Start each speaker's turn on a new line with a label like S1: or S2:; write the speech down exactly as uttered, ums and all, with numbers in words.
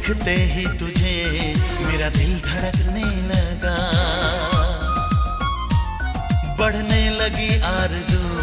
S1: देखते ही तुझे मेरा दिल धड़कने लगा, बढ़ने लगी आरज़ू